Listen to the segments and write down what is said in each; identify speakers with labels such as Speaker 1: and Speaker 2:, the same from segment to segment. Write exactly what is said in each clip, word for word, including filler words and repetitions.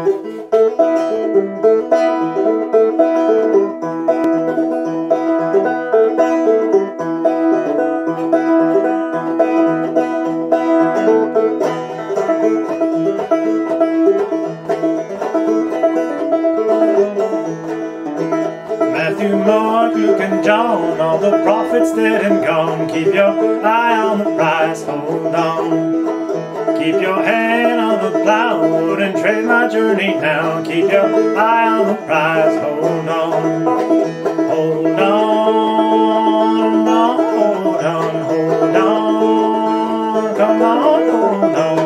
Speaker 1: Matthew, Mark, Luke, and John, all the prophets dead and gone. Keep your eye on the prize, hold on. Keep your hand on the plow, wouldn't trade my journey now. Keep your eye on the prize, hold on. Hold on, hold on, hold on. Come on, hold on.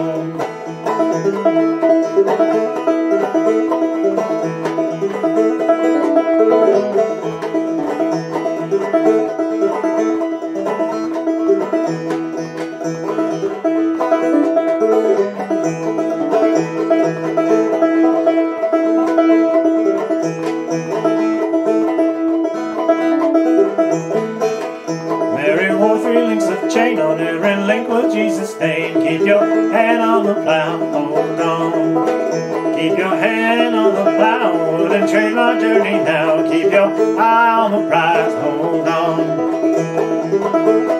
Speaker 1: Mary wore three links of chain, on every link was Jesus' name. Keep your hand on the plow, hold on. Keep your hand on the plow, wouldn't trade my journey now. Keep your eye on the prize, hold on.